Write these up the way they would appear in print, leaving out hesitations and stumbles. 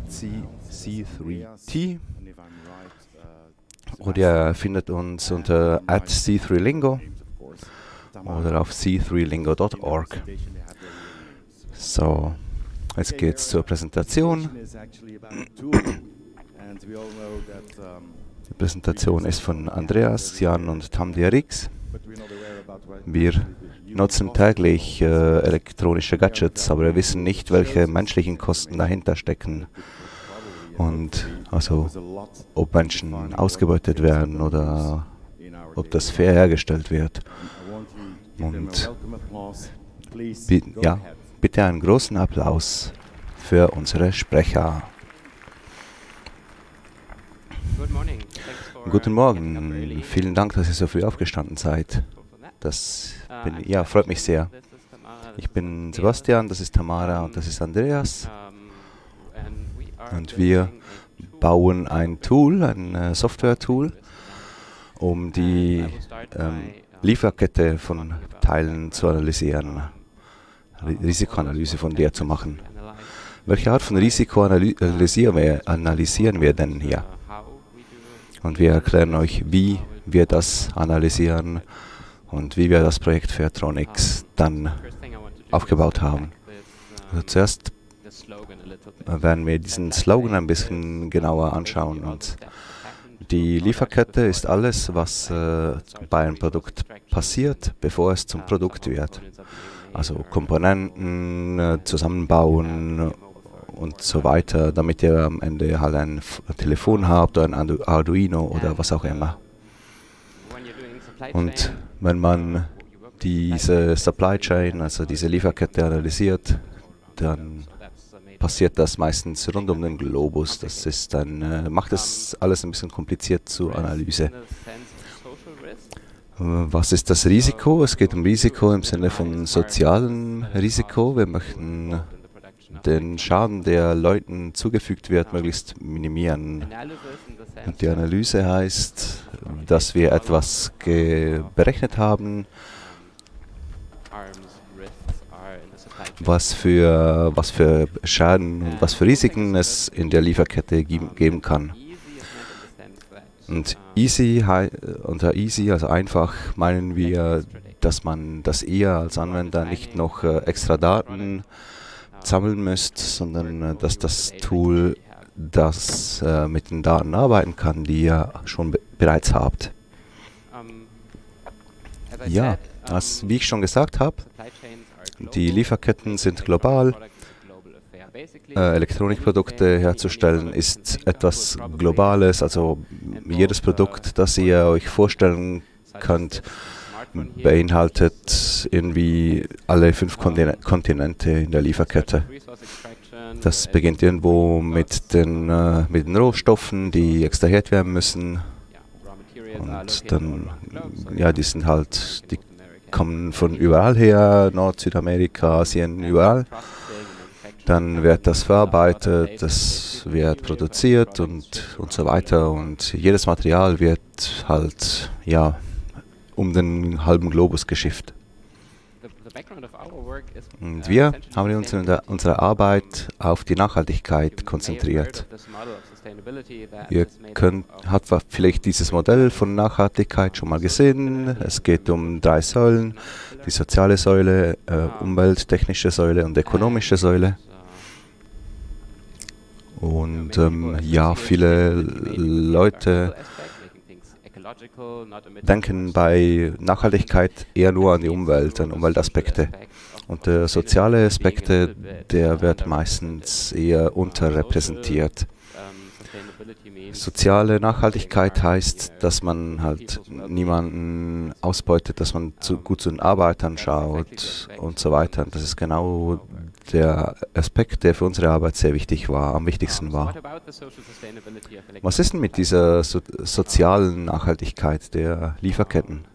C3T. Oder ihr findet uns unter @C3Lingo oder auf c3lingo.org. So, jetzt geht's zur Präsentation. Die Präsentation ist von Andreas, Jan und Tamdi Rix. Wir nutzen täglich elektronische Gadgets, aber wir wissen nicht, welche menschlichen Kosten dahinter stecken. Und also, ob Menschen ausgebeutet werden oder ob das fair hergestellt wird. Und ja, bitte einen großen Applaus für unsere Sprecher. Guten Morgen, vielen Dank, dass ihr so früh aufgestanden seid. Ja, freut mich sehr. Ich bin Sebastian, das ist Tamara und das ist Andreas. Und wir bauen ein Tool, ein Software-Tool, um die Lieferkette von Teilen zu analysieren, Risikoanalyse von der zu machen. Welche Art von Risiko analysieren wir denn hier? Und wir erklären euch, wie wir das analysieren und wie wir das Projekt Fairtronics dann aufgebaut haben. Also zuerst werden wir diesen Slogan ein bisschen genauer anschauen. Und die Lieferkette ist alles, was bei einem Produkt passiert, bevor es zum Produkt wird. Also Komponenten zusammenbauen und so weiter, damit ihr am Ende halt ein Telefon habt oder ein Arduino oder was auch immer. Und wenn man diese Supply Chain, also diese Lieferkette analysiert, dann passiert das meistens rund um den Globus. Das ist dann, macht es alles ein bisschen kompliziert zur Analyse. Was ist das Risiko? Es geht um Risiko im Sinne von sozialem Risiko. Wir möchten den Schaden, der Leuten zugefügt wird, möglichst minimieren. Und die Analyse heißt, dass wir etwas berechnet haben, was für Schaden und was für Risiken es in der Lieferkette geben kann. Und unter easy, also einfach, meinen wir, dass ihr als Anwender nicht noch extra Daten sammeln müsst, sondern dass das Tool das mit den Daten arbeiten kann, die ihr schon bereits habt. Ja, wie ich schon gesagt habe, die Lieferketten sind global. Elektronikprodukte herzustellen ist etwas Globales, also jedes Produkt, das ihr euch vorstellen könnt, beinhaltet irgendwie alle 5 Kontinente in der Lieferkette. Das beginnt irgendwo mit den Rohstoffen, die extrahiert werden müssen. Und dann, ja, die kommen von überall her, Nord-, Südamerika, Asien, überall. Dann wird das verarbeitet, das wird produziert und so weiter. Und jedes Material wird halt, ja, um den halben Globus geschifft. Und wir haben uns in unserer Arbeit auf die Nachhaltigkeit konzentriert. Ihr habt vielleicht dieses Modell von Nachhaltigkeit schon mal gesehen. Es geht um 3 Säulen, die soziale Säule, umwelttechnische Säule und ökonomische Säule. Und ja, viele Leute denken bei Nachhaltigkeit eher nur an die Umwelt, an Umweltaspekte. Und der soziale Aspekte, der wird meistens eher unterrepräsentiert. Soziale Nachhaltigkeit heißt, dass man halt niemanden ausbeutet, dass man gut zu den Arbeitern schaut und so weiter. Und das ist genau der Aspekt, der für unsere Arbeit sehr wichtig war, am wichtigsten war. Was ist denn mit dieser sozialen Nachhaltigkeit der Lieferketten?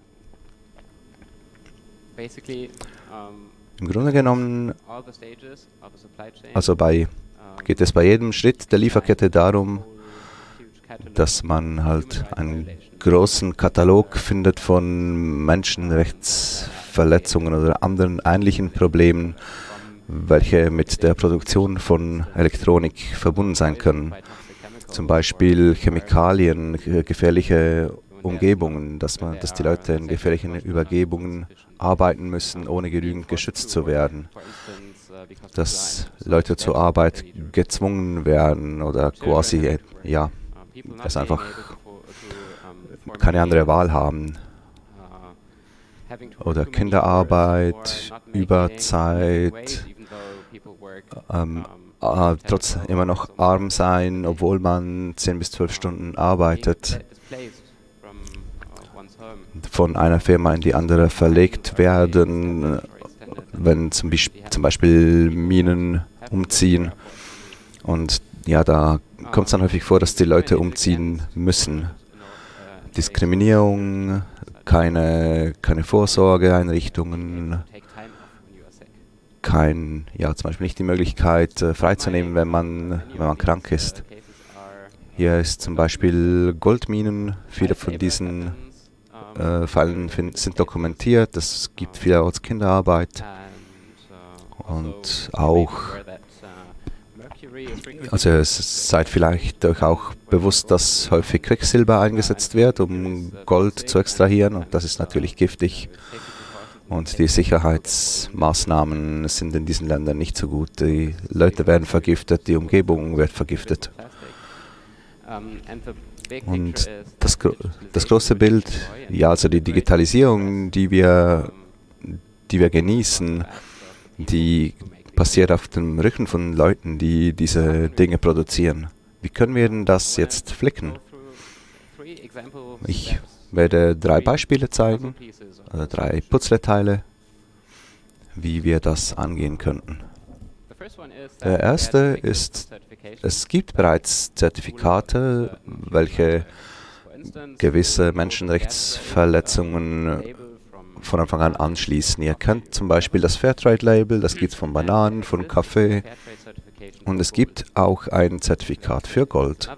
Im Grunde genommen, also geht es bei jedem Schritt der Lieferkette darum, dass man halt einen großen Katalog findet von Menschenrechtsverletzungen oder anderen ähnlichen Problemen, welche mit der Produktion von Elektronik verbunden sein können. Zum Beispiel Chemikalien, gefährliche Umgebungen, dass die Leute in gefährlichen Umgebungen arbeiten müssen, ohne genügend geschützt zu werden. Dass Leute zur Arbeit gezwungen werden oder quasi, ja, dass einfach keine andere Wahl haben. Oder Kinderarbeit, Überzeit, trotz immer noch arm sein, obwohl man 10 bis 12 Stunden arbeitet, von einer Firma in die andere verlegt werden, wenn zum Beispiel Minen umziehen. Und ja, da kommt es dann häufig vor, dass die Leute umziehen müssen. Diskriminierung, keine Vorsorgeeinrichtungen, zum Beispiel nicht die Möglichkeit, freizunehmen, wenn man krank ist. Hier ist zum Beispiel Goldminen, viele von diesen Fällen sind dokumentiert, es gibt vielerorts Kinderarbeit und auch, also seid vielleicht euch auch bewusst, dass häufig Quecksilber eingesetzt wird, um Gold zu extrahieren, und das ist natürlich giftig. Und die Sicherheitsmaßnahmen sind in diesen Ländern nicht so gut. Die Leute werden vergiftet, die Umgebung wird vergiftet. Und das große Bild, ja, also die Digitalisierung, die wir genießen, die passiert auf dem Rücken von Leuten, die diese Dinge produzieren. Wie können wir denn das jetzt flicken? Ich werde 3 Beispiele zeigen, oder 3 Puzzleteile, wie wir das angehen könnten. Der erste ist, es gibt bereits Zertifikate, welche gewisse Menschenrechtsverletzungen von Anfang an anschließen. Ihr kennt zum Beispiel das Fairtrade-Label, das gibt es von Bananen, von Kaffee, und es gibt auch ein Zertifikat für Gold.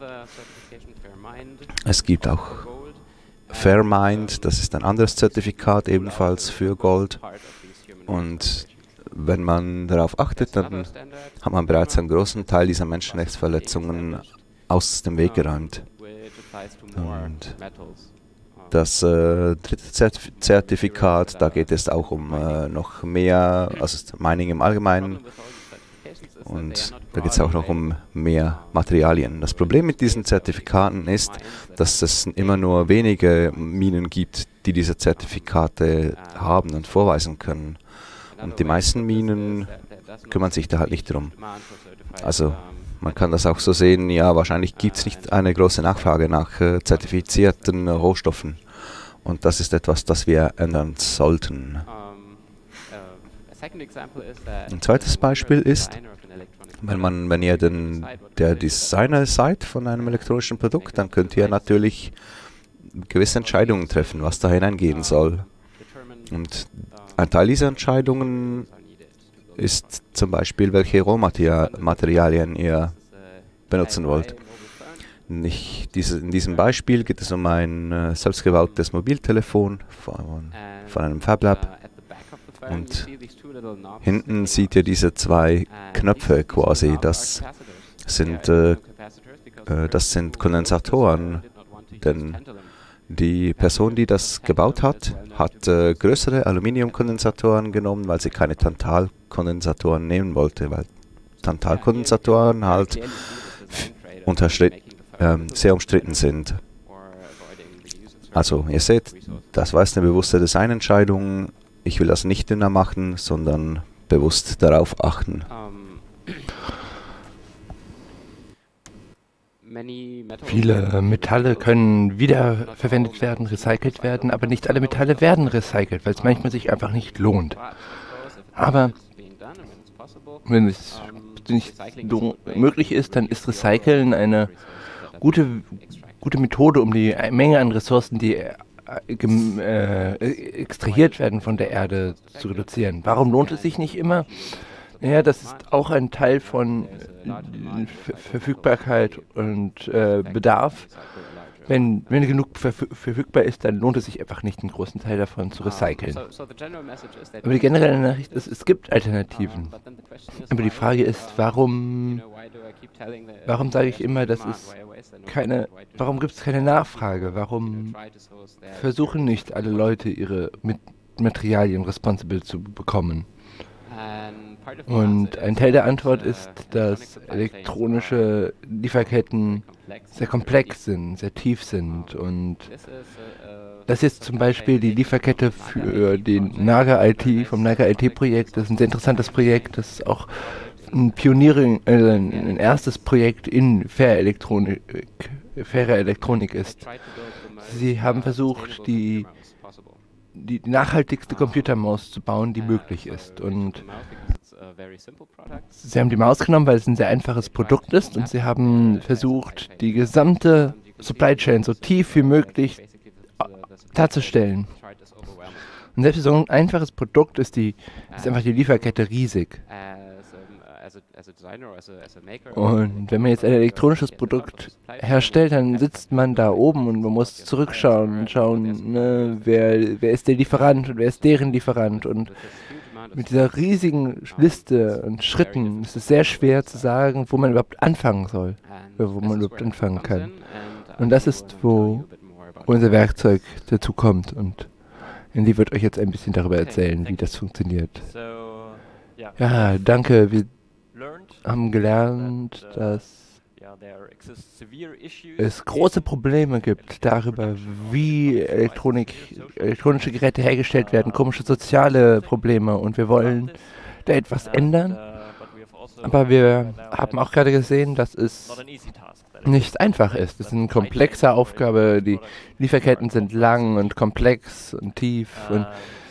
Es gibt auch Fairmind, das ist ein anderes Zertifikat ebenfalls für Gold, und wenn man darauf achtet, dann hat man bereits einen großen Teil dieser Menschenrechtsverletzungen aus dem Weg geräumt. Und das dritte Zertifikat, da geht es auch um noch mehr, also Mining im Allgemeinen, und da geht es auch noch um mehr Materialien. Das Problem mit diesen Zertifikaten ist, dass es immer nur wenige Minen gibt, die diese Zertifikate haben und vorweisen können. Und die meisten Minen kümmern sich da halt nicht drum. Also man kann das auch so sehen, ja, wahrscheinlich gibt es nicht eine große Nachfrage nach zertifizierten Rohstoffen. Und das ist etwas, das wir ändern sollten. Ein zweites Beispiel ist, wenn ihr der Designer seid von einem elektronischen Produkt, dann könnt ihr natürlich gewisse Entscheidungen treffen, was da hineingehen soll. Und ein Teil dieser Entscheidungen ist zum Beispiel, welche Rohmaterialien ihr benutzen wollt. In diesem Beispiel geht es um ein selbstgebautes Mobiltelefon von einem Fablab. Und hinten seht ihr diese 2 Knöpfe quasi. Das sind Kondensatoren, denn die Person, die das gebaut hat, hat größere Aluminiumkondensatoren genommen, weil sie keine Tantalkondensatoren nehmen wollte, weil Tantalkondensatoren halt sehr umstritten sind. Also ihr seht, das war jetzt eine bewusste Designentscheidung. Ich will das nicht dünner machen, sondern bewusst darauf achten. Viele Metalle können wiederverwendet werden, recycelt werden, aber nicht alle Metalle werden recycelt, weil es manchmal sich einfach nicht lohnt. Aber wenn es nicht möglich ist, dann ist Recyceln eine gute Methode, um die Menge an Ressourcen, die extrahiert werden von der Erde, zu reduzieren. Warum lohnt es sich nicht immer? Naja, das ist auch ein Teil von Verfügbarkeit und Bedarf. Wenn genug verfügbar ist, dann lohnt es sich einfach nicht, einen großen Teil davon zu recyceln. Aber die generelle Nachricht ist, es gibt Alternativen. Aber die Frage ist, warum sage ich immer, warum gibt es keine Nachfrage? Warum versuchen nicht alle Leute, ihre Materialien responsible zu bekommen? Und ein Teil der Antwort ist, dass elektronische Lieferketten sehr komplex sind, sehr tief sind. Und das ist zum Beispiel die Lieferkette für den Naga IT, vom Naga IT-Projekt. Das ist ein sehr interessantes Projekt, das ist auch ein ein erstes Projekt in faire Elektronik ist. Sie haben versucht, die nachhaltigste Computermaus zu bauen, die möglich ist. Und sie haben die Maus genommen, weil es ein sehr einfaches Produkt ist, und sie haben versucht, die gesamte Supply Chain so tief wie möglich darzustellen. Und selbst so ein einfaches Produkt ist einfach die Lieferkette riesig. Und wenn man jetzt ein elektronisches Produkt herstellt, dann sitzt man da oben und man muss zurückschauen und schauen, ne, wer ist der Lieferant und wer ist deren Lieferant. Und mit dieser riesigen Liste und Schritten ist es sehr schwer zu sagen, wo man überhaupt anfangen soll, wo man überhaupt anfangen kann. Und das ist, wo unser Werkzeug dazu kommt. Und Andy wird euch jetzt ein bisschen darüber erzählen, wie das funktioniert. Ja, danke. Wir haben gelernt, dass es große Probleme gibt darüber, wie elektronische Geräte hergestellt werden, komische soziale Probleme, und wir wollen da etwas ändern. Aber wir haben auch gerade gesehen, dass es nicht einfach ist. Es ist eine komplexe Aufgabe, die Lieferketten sind lang und komplex und tief. Und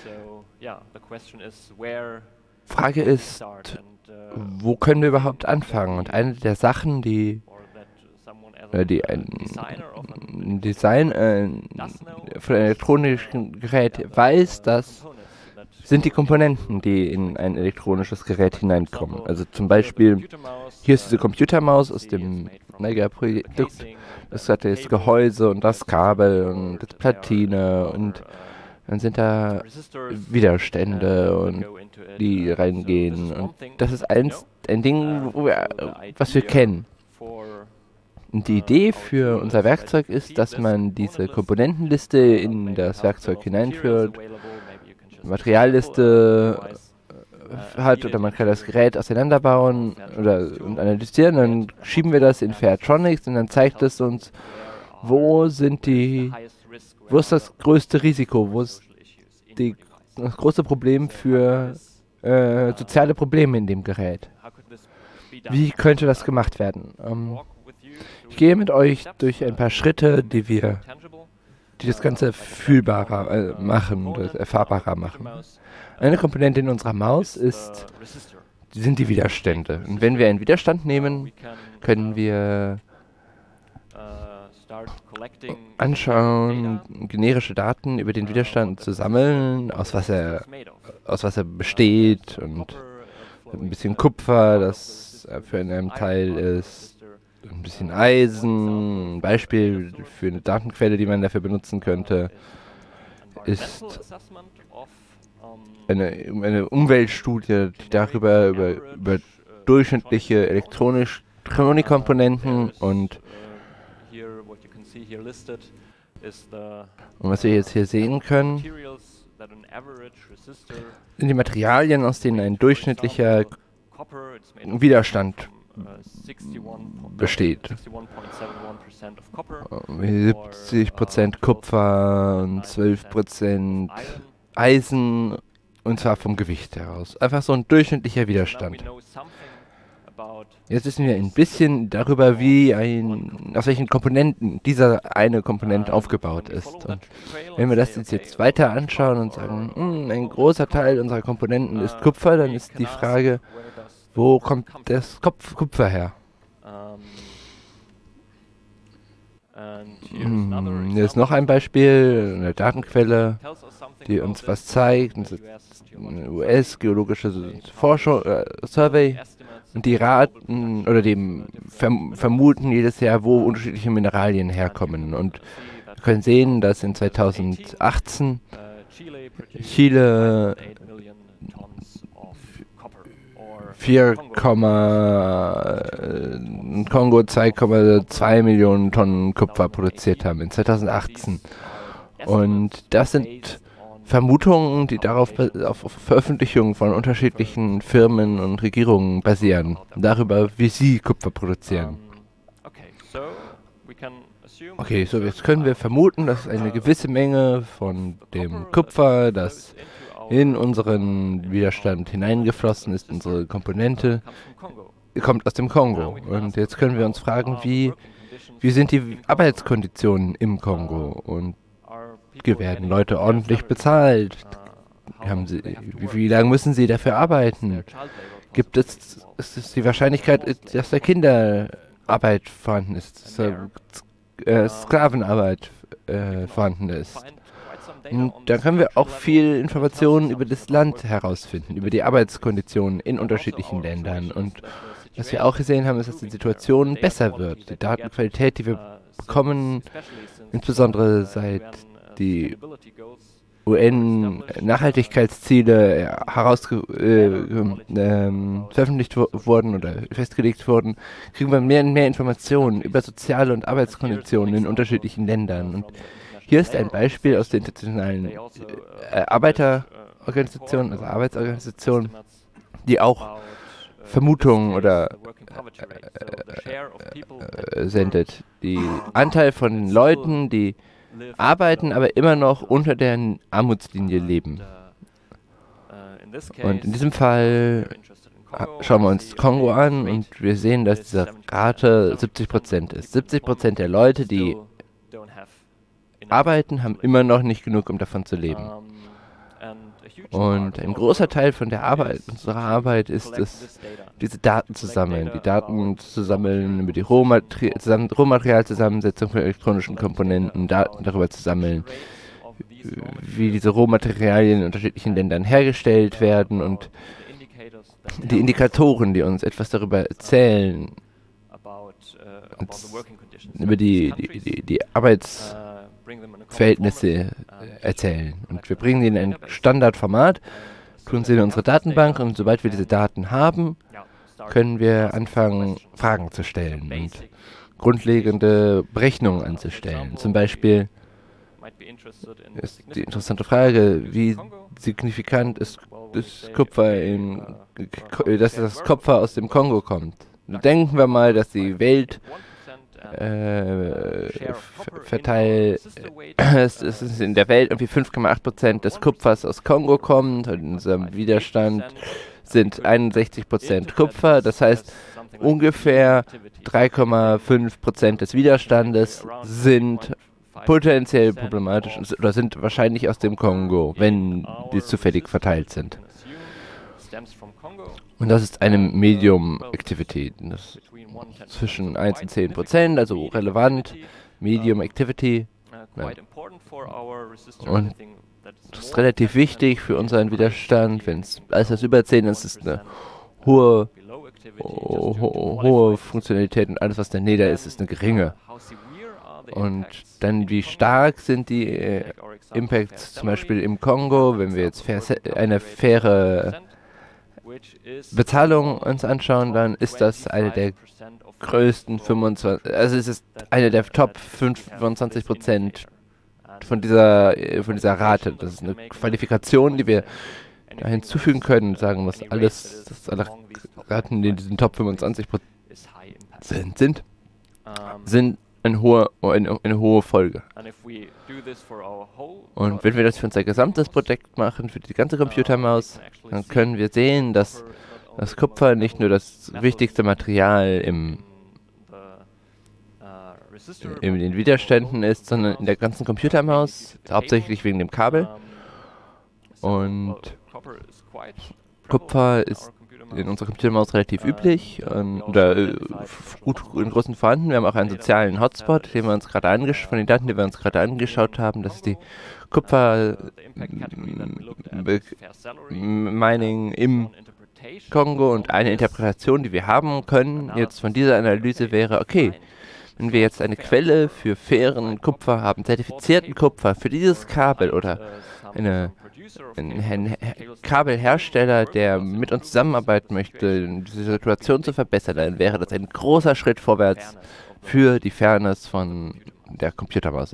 Frage ist, wo können wir überhaupt anfangen? Und eine der Sachen, die ein Design von einem elektronischen Gerät weiß, das sind die Komponenten, die in ein elektronisches Gerät hineinkommen. Also zum Beispiel, hier ist diese Computermaus aus dem Mega-Produkt. Das hat das Gehäuse und das Kabel und das Platine, und dann sind da Widerstände, und die reingehen. Und das ist ein Ding, was wir kennen. Und die Idee für unser Werkzeug ist, dass man diese Komponentenliste in das Werkzeug hineinführt, Materialliste hat, oder man kann das Gerät auseinanderbauen und analysieren. Dann schieben wir das in Fairtronics, und dann zeigt es uns, wo ist das größte Risiko, wo ist das große Problem für soziale Probleme in dem Gerät. Wie könnte das gemacht werden? Ich gehe mit euch durch ein paar Schritte, die das Ganze fühlbarer machen, erfahrbarer machen. Eine Komponente in unserer Maus sind die Widerstände. Und wenn wir einen Widerstand nehmen, können wir anschauen, generische Daten über den Widerstand zu sammeln, aus was er besteht, und ein bisschen Kupfer, das für einen Teil ist, ein bisschen Eisen. Ein Beispiel für eine Datenquelle, die man dafür benutzen könnte, ist eine Umweltstudie, die darüber über durchschnittliche Elektronikkomponenten und was wir jetzt hier sehen können, sind die Materialien, aus denen ein durchschnittlicher Widerstand besteht. 70% Kupfer und 12% Eisen, und zwar vom Gewicht heraus. Einfach so ein durchschnittlicher Widerstand. Jetzt wissen wir ein bisschen darüber, aus welchen Komponenten dieser eine Komponente aufgebaut ist. Und wenn wir das jetzt weiter anschauen und sagen, ein großer Teil unserer Komponenten ist Kupfer, dann ist die Frage, wo kommt das Kupfer her? Hier ist noch ein Beispiel, eine Datenquelle, die uns was zeigt. Das ist eine US-geologische Survey, Und die raten oder die vermuten jedes Jahr, wo unterschiedliche Mineralien herkommen. Und wir können sehen, dass in 2018 Chile 4, Kongo 2,2 Millionen Tonnen Kupfer produziert haben in 2018. Und das sind Vermutungen, die auf Veröffentlichungen von unterschiedlichen Firmen und Regierungen basieren, darüber, wie sie Kupfer produzieren. Okay, so jetzt können wir vermuten, dass eine gewisse Menge von dem Kupfer, das in unseren Widerstand hineingeflossen ist, unsere Komponente, kommt aus dem Kongo. Und jetzt können wir uns fragen, wie sind die Arbeitskonditionen im Kongo? Und werden Leute ordentlich bezahlt? Wie lange müssen sie dafür arbeiten? Ist es die Wahrscheinlichkeit, dass da Kinderarbeit vorhanden ist, dass Sklavenarbeit vorhanden ist? Und da können wir auch viel Informationen über das Land herausfinden, über die Arbeitskonditionen in unterschiedlichen Ländern. Und was wir auch gesehen haben, ist, dass die Situation besser wird. Die Datenqualität, die wir bekommen, insbesondere seit die UN-Nachhaltigkeitsziele veröffentlicht wurden oder festgelegt wurden, kriegen wir mehr und mehr Informationen über soziale und Arbeitskonditionen in unterschiedlichen Ländern. Und hier ist ein Beispiel aus der internationalen Arbeiterorganisation, also Arbeitsorganisation, die auch Vermutungen oder sendet. Die Anteil von Leuten, die arbeiten, aber immer noch unter der Armutslinie leben. Und in diesem Fall schauen wir uns Kongo an und wir sehen, dass diese Rate 70% ist. 70% der Leute, die arbeiten, haben immer noch nicht genug, um davon zu leben. Und ein großer Teil von der Arbeit, unserer Arbeit, ist es, diese Daten zu sammeln. Die Daten zu sammeln über die Rohmaterialzusammensetzung von elektronischen Komponenten, Daten darüber zu sammeln, wie diese Rohmaterialien in unterschiedlichen Ländern hergestellt werden und die Indikatoren, die uns etwas darüber erzählen, über die Arbeitsverhältnisse erzählen. Und wir bringen die in ein Standardformat, tun sie in unsere Datenbank und sobald wir diese Daten haben, können wir anfangen, Fragen zu stellen und grundlegende Berechnungen anzustellen. Zum Beispiel ist die interessante Frage, wie signifikant ist das Kupfer dass das Kupfer aus dem Kongo kommt. Denken wir mal, dass die Welt verteilt, es ist in der Welt irgendwie 5,8% des Kupfers aus Kongo kommt und in unserem Widerstand sind 61% Kupfer. Das heißt, ungefähr 3,5% des Widerstandes sind potenziell problematisch oder sind wahrscheinlich aus dem Kongo, wenn die zufällig verteilt sind. Und das ist eine Medium Activity. Das zwischen 1 und 10%, also relevant, Medium Activity. Ja. Und das ist relativ wichtig für unseren Widerstand. Wenn es alles das über 10 ist, ist eine hohe Funktionalität und alles, was daneben ist, ist eine geringe. Und dann, wie stark sind die Impacts zum Beispiel im Kongo, wenn wir jetzt eine faire Bezahlung uns anschauen, dann ist das eine der größten 25, also es ist eine der Top 25% von dieser Rate. Das ist eine Qualifikation, die wir da hinzufügen können und sagen, dass alle Raten, die in diesen Top 25% sind eine hohe Folge. Und wenn wir das für unser gesamtes Projekt machen, für die ganze Computermaus, dann können wir sehen, dass das Kupfer nicht nur das wichtigste Material in den Widerständen ist, sondern in der ganzen Computermaus, hauptsächlich wegen dem Kabel. Und Kupfer ist in unserer Computermaus relativ üblich oder gut in großen vorhanden. Wir haben auch einen sozialen Hotspot, von den Daten, die wir uns gerade angeschaut haben. Das ist die Kupfer Mining Kongo und eine Interpretation, die wir haben können, jetzt von dieser Analyse wäre, okay, wenn wir jetzt eine Quelle für fairen Kupfer haben, zertifizierten Kupfer für dieses Kabel oder ein Kabelhersteller, der mit uns zusammenarbeiten möchte, diese Situation zu verbessern, dann wäre das ein großer Schritt vorwärts für die Fairness von der Computermaus.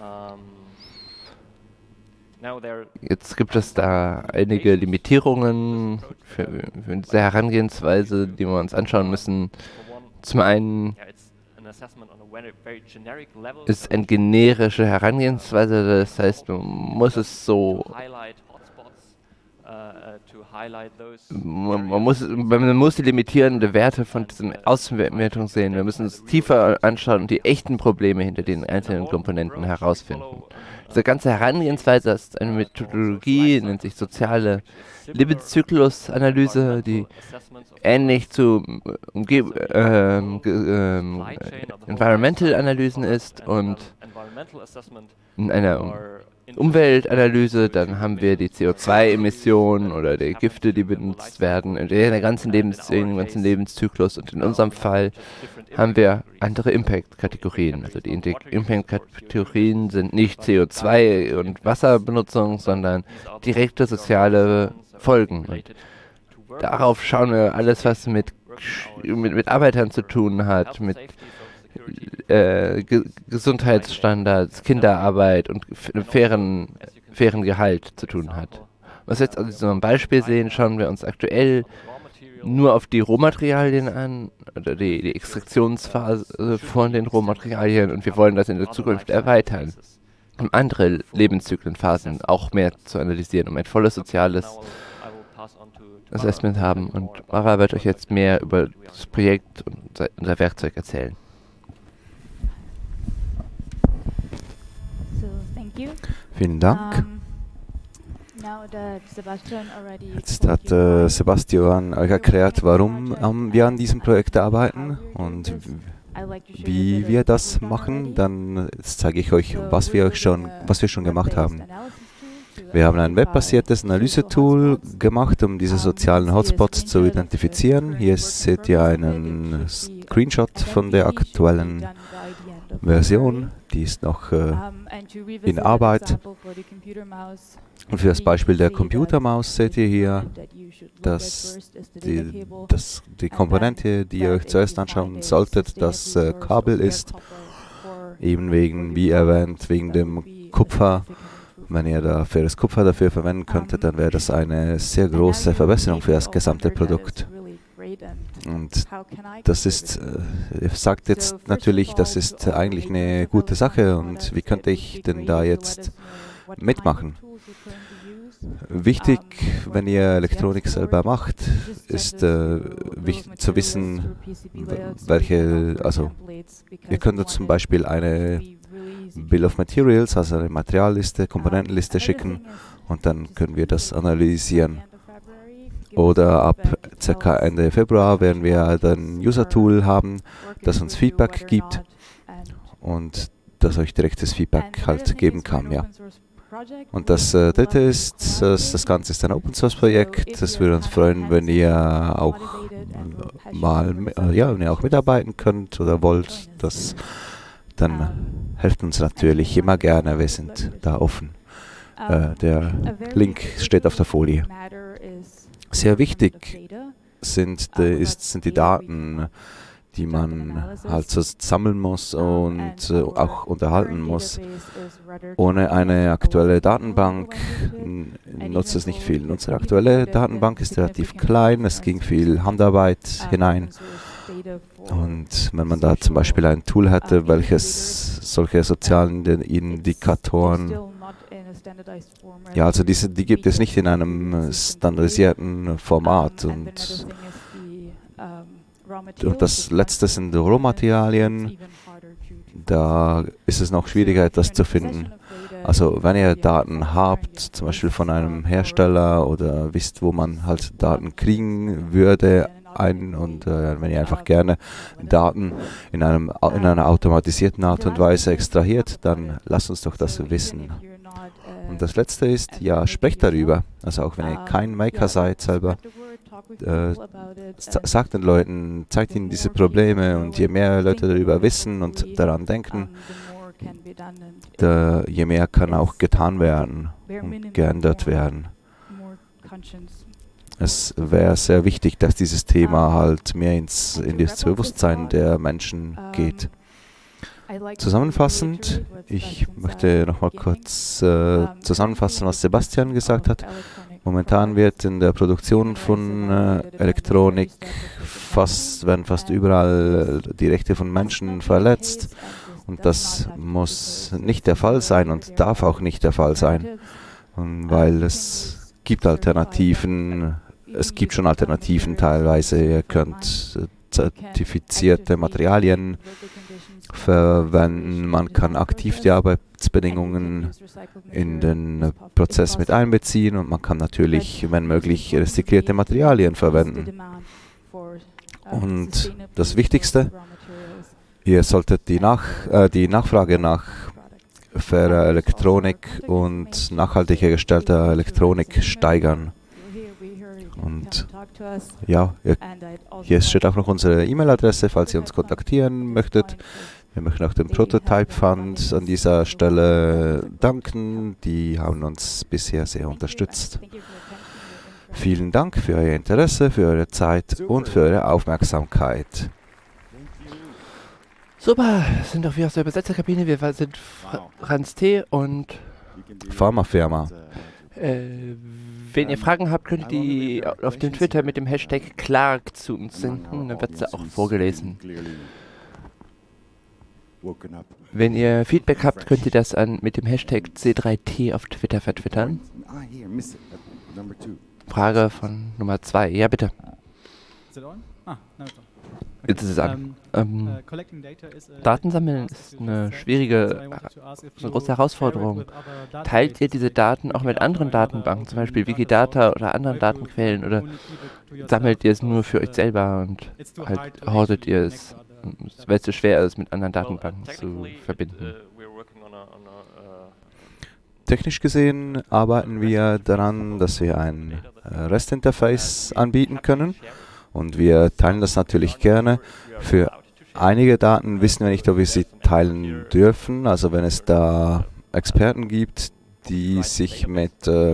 Jetzt gibt es da einige Limitierungen für diese Herangehensweise, die wir uns anschauen müssen. Zum einen ist eine generische Herangehensweise, das heißt, man muss es so, man muss die limitierenden Werte von diesem Auswertung sehen. Wir müssen uns tiefer anschauen und die echten Probleme hinter den einzelnen Komponenten herausfinden. Diese ganze Herangehensweise ist eine Methodologie, nennt sich soziale Lebenszyklusanalyse, die ähnlich zu Environmental-Analysen ist, und in einer Umweltanalyse, dann haben wir die CO2-Emissionen oder die Gifte, die benutzt werden, in den ganzen Lebenszyklus, und in unserem Fall haben wir andere Impact-Kategorien. Also die Impact-Kategorien sind nicht CO2 und Wasserbenutzung, sondern direkte soziale Folgen. Und darauf schauen wir alles, was mit Arbeitern zu tun hat, mit Gesundheitsstandards, Kinderarbeit und fairen Gehalt zu tun hat. Was wir jetzt an diesem Beispiel sehen, schauen wir uns aktuell nur auf die Rohmaterialien an, oder die Extraktionsphase von den Rohmaterialien, und wir wollen das in der Zukunft erweitern, um andere Lebenszyklenphasen auch mehr zu analysieren, um ein volles soziales Assessment haben. Und Mara wird euch jetzt mehr über das Projekt und unser Werkzeug erzählen. Vielen Dank. Jetzt hat Sebastian euch erklärt, warum wir an diesem Projekt arbeiten und wie wir das machen. Dann zeige ich euch, was wir schon gemacht haben. Wir haben ein webbasiertes Analysetool gemacht, um diese sozialen Hotspots zu identifizieren. Hier seht ihr einen Screenshot von der aktuellen Version, die ist noch in Arbeit. Und für das Beispiel der Computermaus seht ihr hier, dass die Komponente, die ihr euch zuerst anschauen solltet, das Kabel ist, eben wie erwähnt, wegen dem Kupfer. Wenn ihr da faires Kupfer dafür verwenden könntet, dann wäre das eine sehr große Verbesserung für das gesamte Produkt. Und das ist, ihr sagt jetzt natürlich, das ist eigentlich eine gute Sache, und wie könnte ich denn da jetzt mitmachen? Wichtig, wenn ihr Elektronik selber macht, ist wichtig zu wissen, ihr könnt uns zum Beispiel eine Bill of Materials, also eine Materialliste, Komponentenliste schicken, und dann können wir das analysieren. Oder ab ca. Ende Februar werden wir ein User-Tool haben, das uns Feedback gibt und das euch direktes Feedback halt geben kann. Ja. Und das dritte ist, das Ganze ist ein Open-Source-Projekt. Es würde uns freuen, wenn ihr auch wenn ihr auch mitarbeiten könnt oder wollt. Dann helft uns natürlich immer gerne. Wir sind da offen. Der Link steht auf der Folie. Sehr wichtig sind die Daten, die man halt so sammeln muss und auch unterhalten muss. Ohne eine aktuelle Datenbank nutzt es nicht viel. Unsere aktuelle Datenbank ist relativ klein, es ging viel Handarbeit hinein. Und wenn man da zum Beispiel ein Tool hätte, welches solche sozialen Indikatoren, ja, also die gibt es nicht in einem standardisierten Format. Und das letzte sind Rohmaterialien. Da ist es noch schwieriger, etwas zu finden. Also wenn ihr Daten habt, zum Beispiel von einem Hersteller, oder wisst, wo man halt Daten kriegen würde, und wenn ihr einfach gerne Daten in einer automatisierten Art und Weise extrahiert, dann lasst uns doch das wissen. Und das letzte ist, ja, sprecht darüber. Also auch wenn ihr kein Maker seid selber, sagt den Leuten, zeigt ihnen diese Probleme, und je mehr Leute darüber wissen und daran denken, je mehr kann auch getan werden und geändert werden. Es wäre sehr wichtig, dass dieses Thema halt mehr in das Bewusstsein der Menschen geht. Zusammenfassend, ich möchte noch mal kurz zusammenfassen, was Sebastian gesagt hat. Momentan wird in der Produktion von Elektronik werden fast überall die Rechte von Menschen verletzt. Und das muss nicht der Fall sein und darf auch nicht der Fall sein, weil es gibt Alternativen. Es gibt schon Alternativen teilweise. Ihr könnt zertifizierte Materialien verwenden. Man kann aktiv die Arbeitsbedingungen in den Prozess mit einbeziehen, und man kann natürlich, wenn möglich, rezyklierte Materialien verwenden. Und das Wichtigste, ihr solltet die Nachfrage nach fairer Elektronik und nachhaltig hergestellter Elektronik steigern. Und ja, hier steht auch noch unsere E-Mail-Adresse, falls ihr uns kontaktieren möchtet. Wir möchten auch dem Prototype Fund an dieser Stelle danken. Die haben uns bisher sehr unterstützt. Vielen Dank für euer Interesse, für eure Zeit und für eure Aufmerksamkeit. Super, sind doch wir aus der Übersetzerkabine. Wir sind Franz T. und Pharmafirma. Wenn ihr Fragen habt, könnt ihr die auf dem Twitter mit dem Hashtag Clark zu uns senden, dann wird sie auch vorgelesen. Wenn ihr Feedback habt, könnt ihr das mit dem Hashtag C3T auf Twitter vertwittern. Frage von Nummer 2. Ja, bitte. Jetzt ist es an. Daten sammeln ist eine große Herausforderung. Teilt ihr diese Daten auch mit anderen Datenbanken, zum Beispiel Wikidata oder anderen Datenquellen, oder sammelt ihr es nur für euch selber und halt hortet ihr es, weil es so schwer ist, mit anderen Datenbanken zu verbinden? Technisch gesehen arbeiten wir daran, dass wir ein REST-Interface anbieten können. Und wir teilen das natürlich gerne. Für einige Daten wissen wir nicht, ob wir sie teilen dürfen. Also wenn es da Experten gibt, die sich mit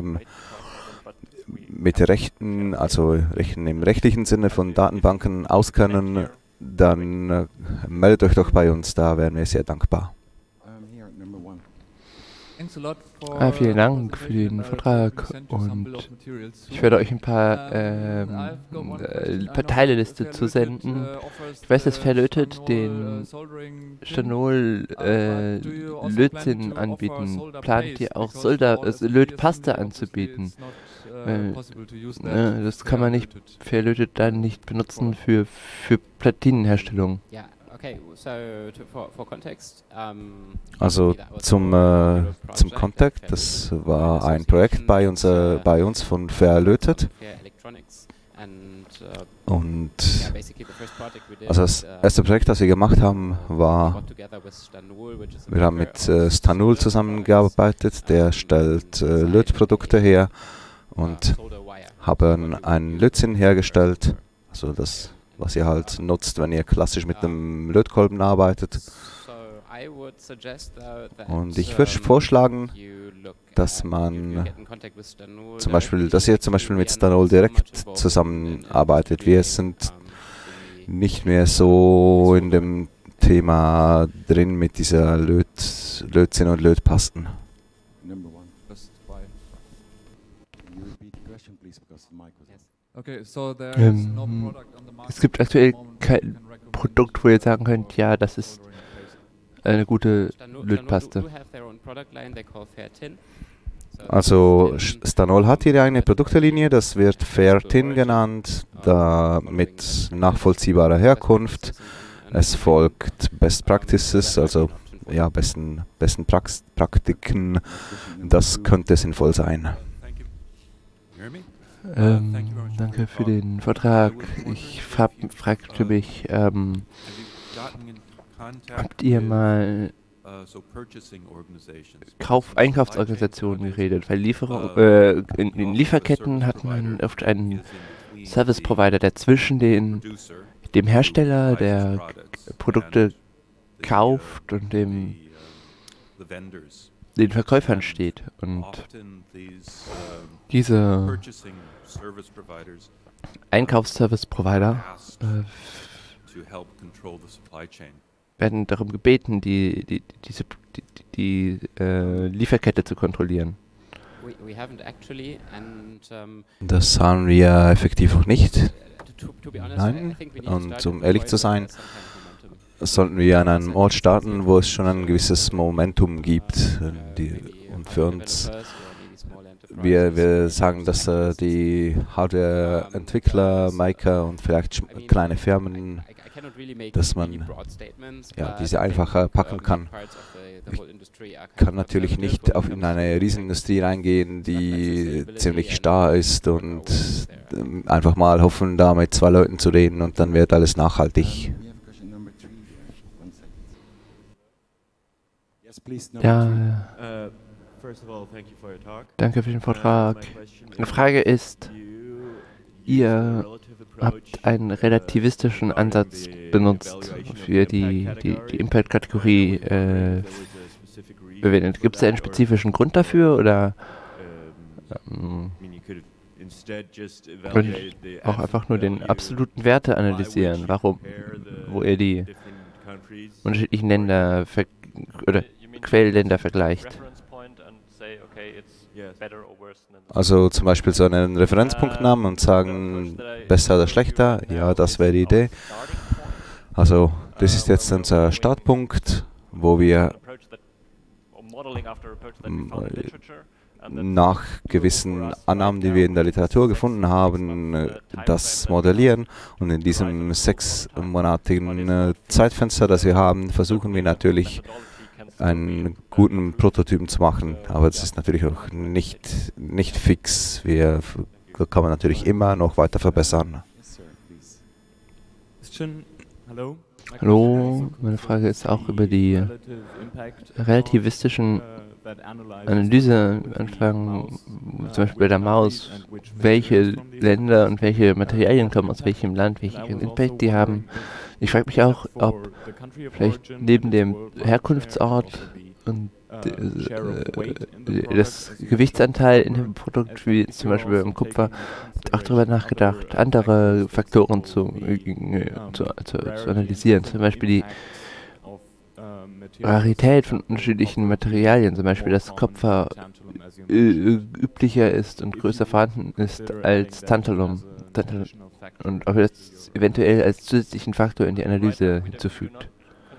Rechten, also im rechtlichen Sinne von Datenbanken auskennen, dann meldet euch doch bei uns, da wären wir sehr dankbar. Vielen Dank für den Vortrag, und ich werde euch ein paar Teileliste zusenden. Ich weiß, dass Verlötet den Stanol Lötzinn anbieten. Plant ihr auch Lötpaste anzubieten? Das kann man nicht, Verlötet dann nicht benutzen für Platinenherstellung. Also zum Kontext, das war ein Projekt bei uns von Verlötet. Und also das erste Projekt, das wir gemacht haben, war, wir haben mit Stanul zusammengearbeitet, der stellt Lötprodukte her, und haben einen Lötzinn hergestellt, also das, was ihr halt nutzt, wenn ihr klassisch mit einem Lötkolben arbeitet. Und ich würde vorschlagen, dass man dass ihr zum Beispiel mit Stanol direkt zusammenarbeitet. Wir sind nicht mehr so in dem Thema drin mit dieser Lötzinn und Lötpasten. Es gibt aktuell kein Produkt, wo ihr sagen könnt, ja, das ist eine gute Lötpaste. Also Stanol hat ihre eigene Produktlinie, das wird Fair-Tin genannt, da mit nachvollziehbarer Herkunft. Es folgt Best Practices, also ja, besten Praktiken. Das könnte sinnvoll sein. Danke für den Vortrag. Ich fragte mich, habt ihr mal Einkaufsorganisationen geredet? Weil in Lieferketten hat man oft einen Service Provider, der zwischen dem Hersteller, der Produkte kauft, und den Verkäufern steht. Und diese Einkaufsservice-Provider werden darum gebeten, die Lieferkette zu kontrollieren. Das haben wir effektiv noch nicht. Nein, und um ehrlich zu sein, sollten wir an einem Ort starten, wo es schon ein gewisses Momentum gibt. Und für uns, wir sagen, dass die Hardware-Entwickler, Maker und vielleicht kleine Firmen, dass man diese einfacher packen kann. Ich kann natürlich nicht in eine Riesenindustrie reingehen, die ziemlich starr ist, und einfach mal hoffen, da mit 2 Leuten zu reden, und dann wird alles nachhaltig. Ja, danke für den Vortrag. Eine Frage ist, ihr habt einen relativistischen Ansatz benutzt für die Impact-Kategorie bewertet. Gibt es einen spezifischen Grund dafür, oder könnt auch einfach nur den absoluten Werte analysieren, wo ihr die unterschiedlichen Länder oder Quellländer vergleicht? Also zum Beispiel so einen Referenzpunkt nehmen und sagen, besser oder schlechter, ja, das wäre die Idee. Also das ist jetzt unser Startpunkt, wo wir nach gewissen Annahmen, die wir in der Literatur gefunden haben, das modellieren, und in diesem 6-monatigen Zeitfenster, das wir haben, versuchen wir natürlich einen guten Prototypen zu machen, aber es ist natürlich auch nicht fix. Kann man natürlich immer noch weiter verbessern. Hallo, meine Frage ist auch über die relativistischen Analyseanfragen, zum Beispiel bei der Maus, welche Länder und welche Materialien kommen aus welchem Land, welchen Impact die haben. Ich frage mich auch, ob vielleicht neben dem Herkunftsort und das Gewichtsanteil in dem Produkt, wie zum Beispiel im Kupfer, auch darüber nachgedacht, andere Faktoren zu analysieren, zum Beispiel die Rarität von unterschiedlichen Materialien, zum Beispiel dass Kupfer üblicher ist und größer vorhanden ist als Tantalum, und ob er das eventuell als zusätzlichen Faktor in die Analyse hinzufügt.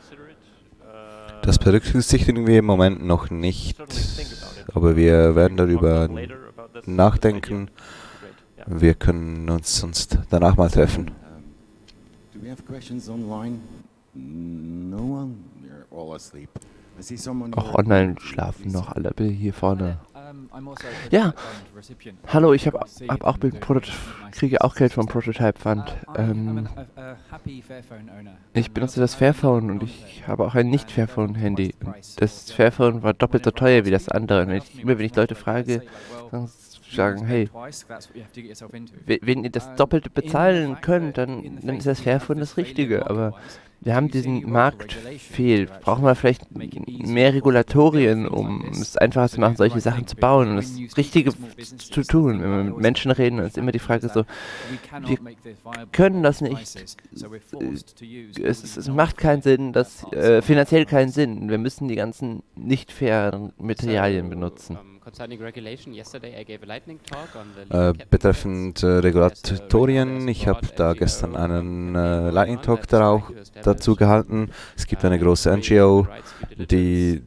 Das berücksichtigen wir im Moment noch nicht, aber wir werden darüber nachdenken. Wir können uns sonst danach mal treffen. Auch online schlafen noch alle hier vorne. Ja, hallo, ich kriege auch Geld vom Prototype Fund. Ich benutze das Fairphone und ich habe auch ein Nicht-Fairphone-Handy. Das Fairphone war doppelt so teuer wie das andere. Und wenn ich Leute frage, sagen, hey, wenn ihr das Doppelte bezahlen könnt, dann ist das Fairphone das Richtige. Aber wir haben diesen Markt fehlt. Brauchen wir vielleicht mehr Regulatorien, um es einfacher zu machen, solche Sachen zu bauen und das Richtige zu tun. Wenn wir mit Menschen reden, dann ist immer die Frage so, wir können das nicht. Es macht keinen Sinn, finanziell keinen Sinn. Wir müssen die ganzen nicht fairen Materialien benutzen. Betreffend Regulatorien, ich habe da gestern einen Lightning Talk dazu gehalten. Es gibt eine große NGO, die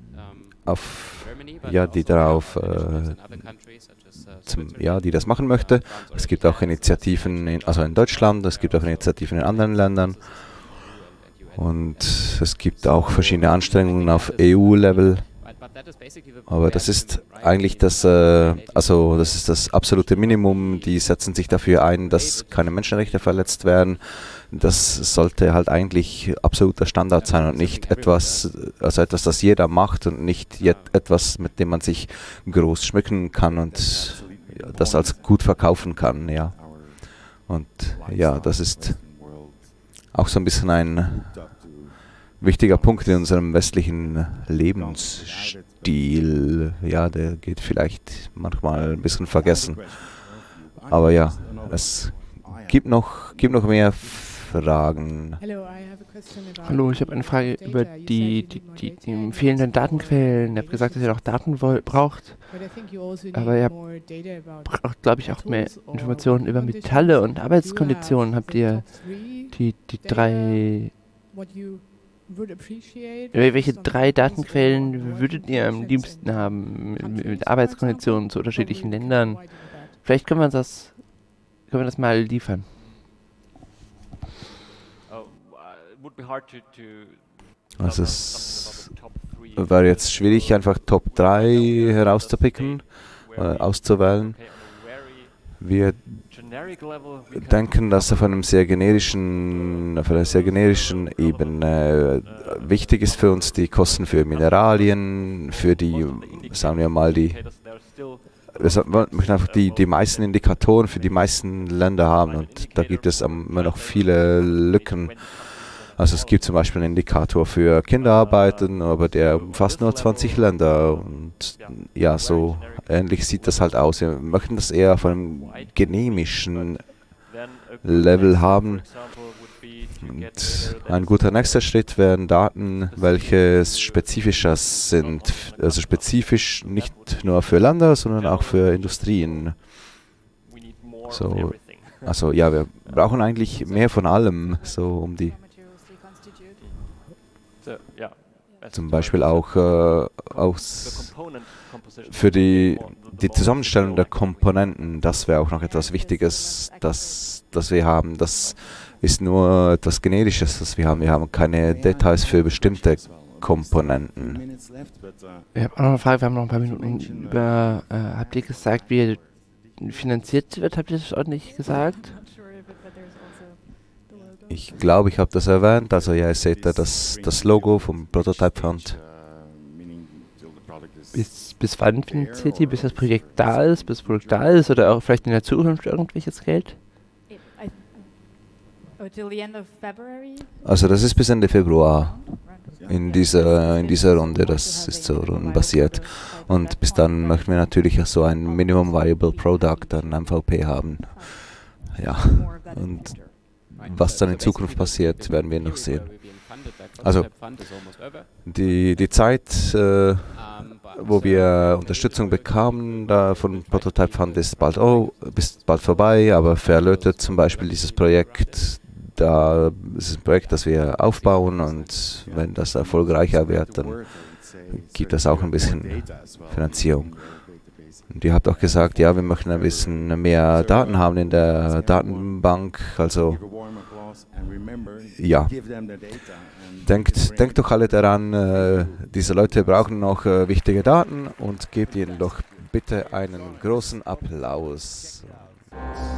das machen möchte. Es gibt auch Initiativen in Deutschland, es gibt auch Initiativen in anderen Ländern, und es gibt auch verschiedene Anstrengungen auf EU-Level. Aber das ist eigentlich das absolute Minimum. Die setzen sich dafür ein, dass keine Menschenrechte verletzt werden. Das sollte halt eigentlich absoluter Standard sein und nicht etwas, das jeder macht, und nicht etwas, mit dem man sich groß schmücken kann und das als gut verkaufen kann, ja. Und ja, das ist auch so ein bisschen ein wichtiger Punkt in unserem westlichen Lebensstil. Ja, der geht vielleicht manchmal ein bisschen vergessen. Aber ja, es gibt noch mehr Fragen. Hallo, ich habe eine Frage über die fehlenden Datenquellen. Ihr habt gesagt, dass ihr noch Daten braucht, aber ihr braucht, glaube ich, auch mehr Informationen über Metalle und Arbeitskonditionen. Habt ihr die drei... Welche drei Datenquellen würdet ihr am liebsten haben mit Arbeitskonditionen zu unterschiedlichen Ländern? Vielleicht können wir das mal liefern. Also es war jetzt schwierig, einfach Top 3 herauszupicken, auszuwählen. Wir denken, dass auf einer sehr generischen Ebene wichtig ist für uns die Kosten für Mineralien, für die, sagen wir mal, wir möchten einfach die meisten Indikatoren für die meisten Länder haben und da gibt es immer noch viele Lücken. Also es gibt zum Beispiel einen Indikator für Kinderarbeiten, aber der umfasst nur 20 Länder und ja, so ähnlich sieht das halt aus. Wir möchten das eher auf einem genehmischen Level haben. Und ein guter nächster Schritt wären Daten, welche spezifischer sind, also spezifisch nicht nur für Länder, sondern auch für Industrien. So, also ja, wir brauchen eigentlich mehr von allem, so um die zum Beispiel auch für die Zusammenstellung der Komponenten, das wäre auch noch etwas Wichtiges, das wir haben. Das ist nur etwas Generisches, das wir haben. Wir haben keine Details für bestimmte Komponenten. Ich habe auch noch eine Frage, wir haben noch ein paar Minuten habt ihr gesagt, wie ihr finanziert wird? Habt ihr das ordentlich gesagt? Ich glaube, ich habe das erwähnt. Also ja, ihr seht da das Logo vom Prototype Fund. Bis wann finanziert ihr? Bis das Projekt da ist? Bis das Produkt da ist? Oder auch vielleicht in der Zukunft irgendwelches Geld? Also das ist bis Ende Februar in dieser Runde. Das ist so rundenbasiert. Und bis dann möchten wir natürlich so ein Minimum Viable Product, ein MVP haben. Ja, und was dann in Zukunft passiert, werden wir noch sehen. Also die Zeit, wo wir Unterstützung bekamen von Prototype Fund, ist bald vorbei, aber Fairlöte zum Beispiel, dieses Projekt, da ist ein Projekt, das wir aufbauen und wenn das erfolgreicher wird, dann gibt es auch ein bisschen Finanzierung. Und ihr habt auch gesagt, ja, wir möchten ein bisschen mehr Daten haben in der Datenbank, also ja, denkt doch alle daran, diese Leute brauchen noch wichtige Daten und gebt ihnen doch bitte einen großen Applaus.